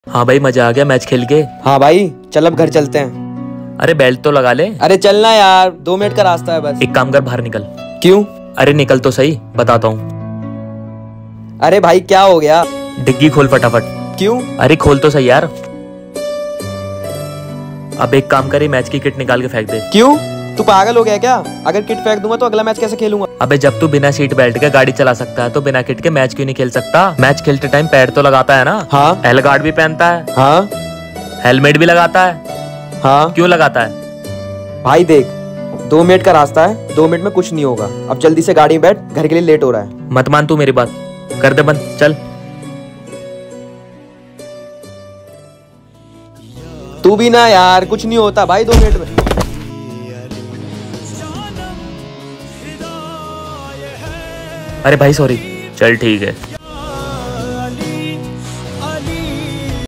हाँ भाई, मजा आ गया मैच खेल के। हाँ भाई चल अब घर चलते हैं। अरे बेल्ट तो लगा ले। अरे चलना यार, 2 मिनट का रास्ता है बस। एक काम कर, बाहर निकल। क्यों? अरे निकल तो सही, बताता हूँ। अरे भाई क्या हो गया? डिग्गी खोल फटाफट। क्यों? अरे खोल तो सही यार। अब एक काम करे, मैच की किट निकाल के फेंक दे। क्यों? तू पागल हो गया क्या? अगर किट फेंक दूंगा तो अगला मैच कैसे खेलूंगा? अबे जब तू बिना सीट बेल्ट के गाड़ी चला सकता है तो बिना किट के मैच क्यों नहीं खेल सकता? मैच खेलते टाइम पैड तो लगाता है ना? हाँ। एल गार्ड भी पहनता है। हाँ। हेलमेट भी लगाता है। हाँ। क्यों लगाता है? भाई देख, 2 मिनट का रास्ता है, 2 मिनट में कुछ नहीं होगा। अब जल्दी से गाड़ी में बैठ, घर के लिए लेट हो रहा है। मत मान तू मेरी बात, कर दे बंद, चल। तू भी ना यार, कुछ नहीं होता भाई 2 मिनट में। अरे भाई सॉरी, चल ठीक है।